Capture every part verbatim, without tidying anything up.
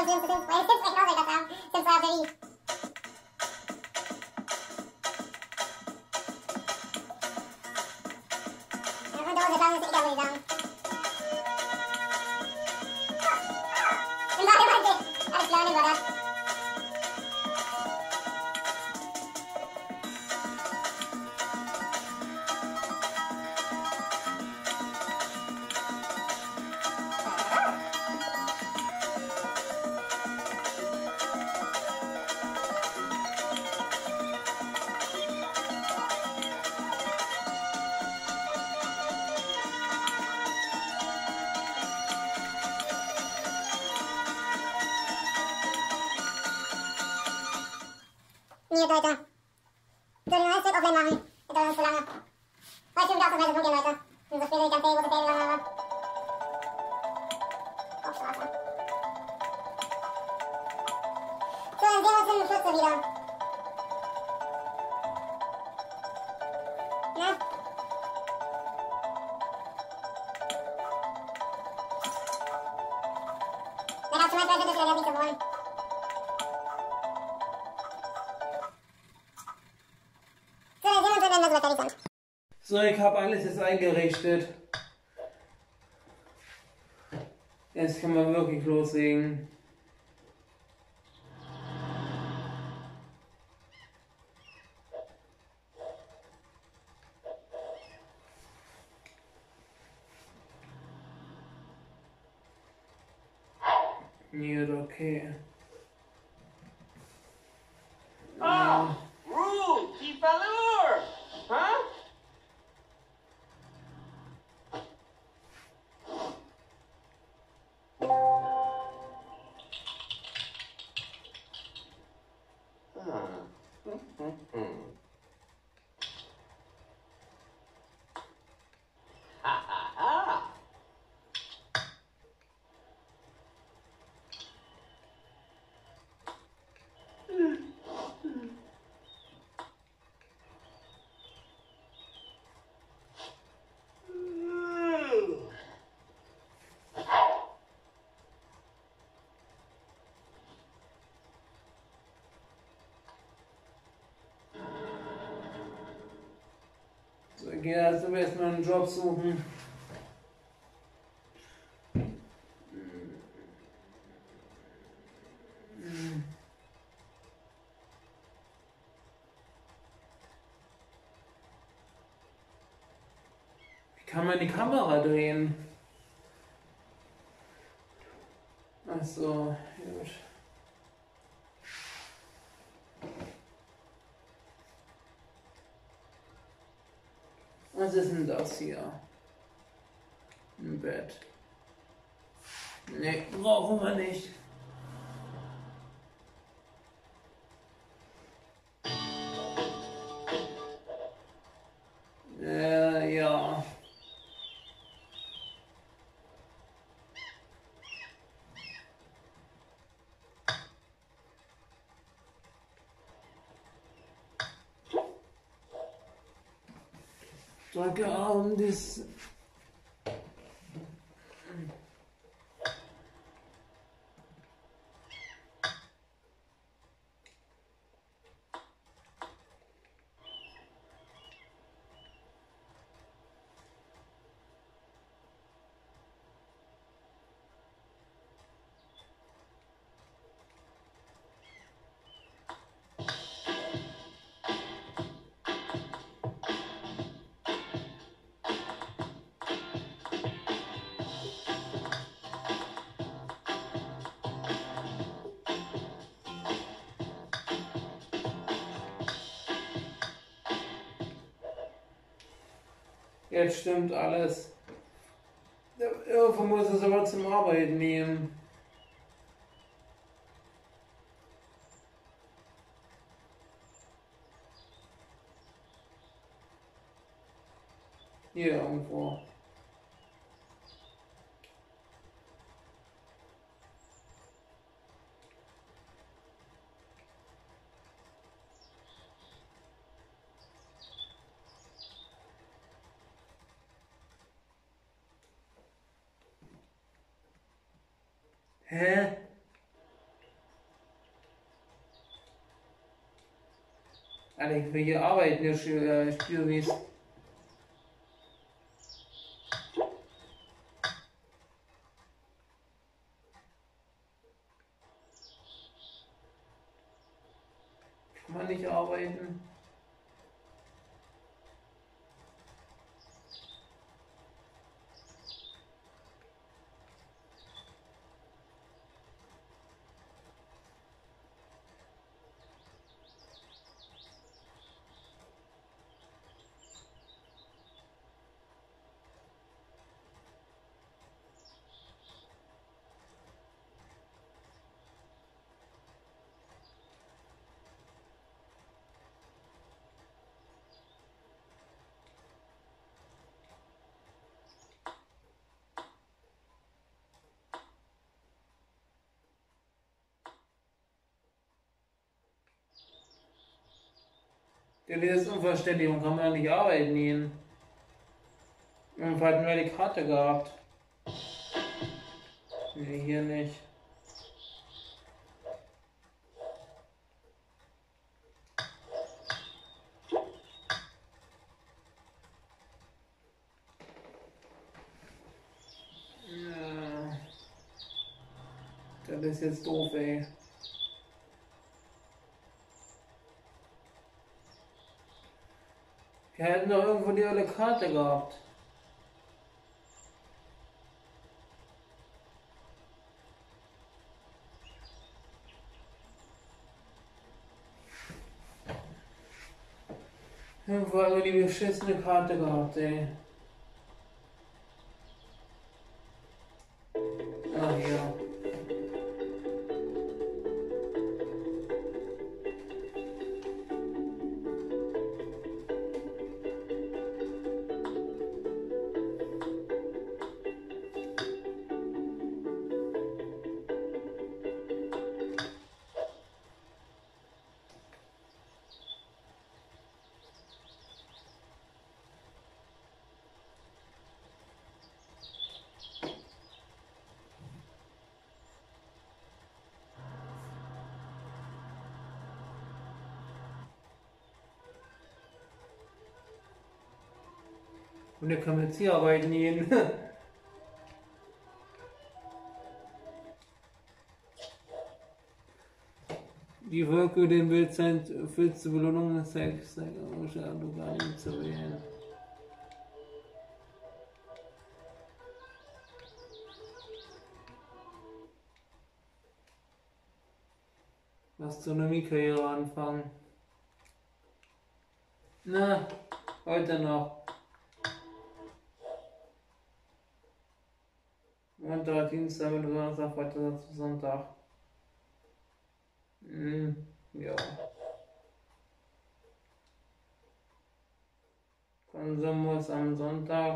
Sims, Sims, Sims, weil Sims vielleicht auch etwas haben. Sims war Serie. Ja, von Dose, dann ist egal, würde ich sagen. Im Bademantel. Alles klar, nehmen wir das. Hier, Leute. So, den neuen Set offline machen. Das dauert uns zu lange. Heute schon wieder auf das Punkt hier, Leute. Und so spiele ich ganz große Ferien lang. Auf Straße. So, dann sehen wir uns in Schutze wieder. Na? Na, da zum Beispiel sind das ja nicht so wollen. So, ich habe alles jetzt eingerichtet. Jetzt kann man wirklich loslegen. Gut, okay. Oh, Rule, keep valor, huh? So, ich gehe jetzt aber erstmal einen Job suchen. Wie kann man die Kamera drehen? Ach so, gut. Was ist denn das hier? Ein Bett. Ne, brauchen wir nicht. Äh, ja. Drücke um das. Jetzt stimmt alles. Irgendwo muss es aber zum Arbeiten nehmen. Hier irgendwo. Hä? Alter, ich will hier arbeiten, ihr Spielwies. Kann man nicht arbeiten? Ja, das ist unverständlich, man kann man nicht arbeiten gehen. Und hatten wir die Karte gehabt. Nee, hier nicht. Ja. Das ist jetzt doof, ey. Wir hätten doch irgendwo die alle Karte gehabt. Irgendwo haben wir die beschissene Karte gehabt, ey. Ah, hier. Und da können wir jetzt hier arbeiten gehen. Die Wolke, den Bild sein, füllst du Belohnung des Sex, du gar nicht zu wählen. Astronomiekarriere anfangen. Na, heute noch. Montag, Dienstag, Donnerstag, Freitag, Sonntag. Hm, ja. Konsum muss am Sonntag.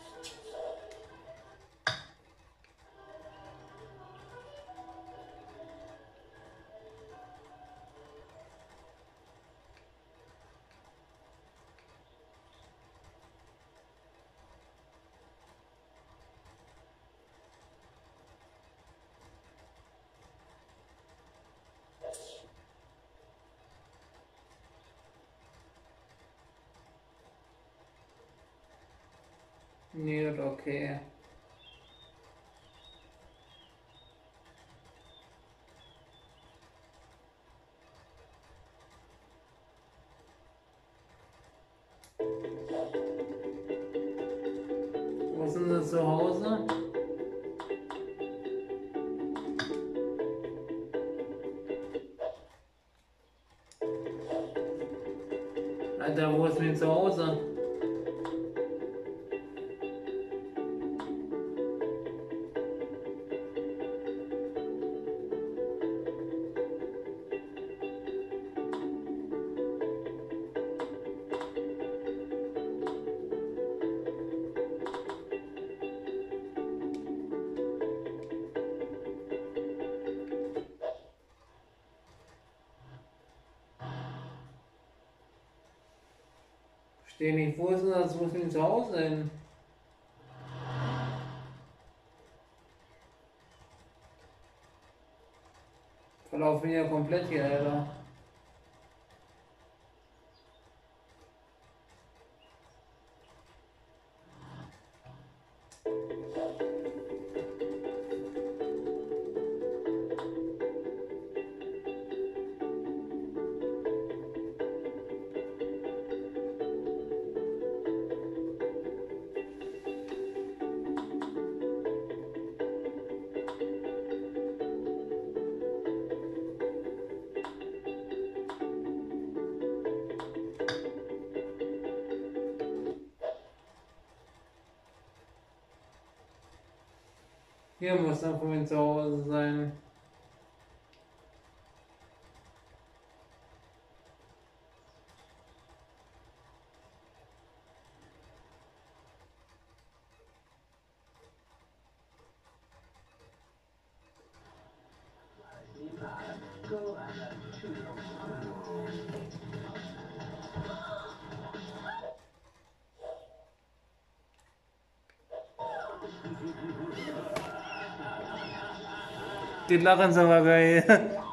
Nee, okay. Wo sind Sie zu Hause? Alter, wo ist mir zu Hause? Verstehe nicht, wo ist denn das? Wo ist denn zu Hause hin? Verlaufen ja komplett hier, Alter. Hier muss dann von zu Hause sein. Die lachen so aber geil.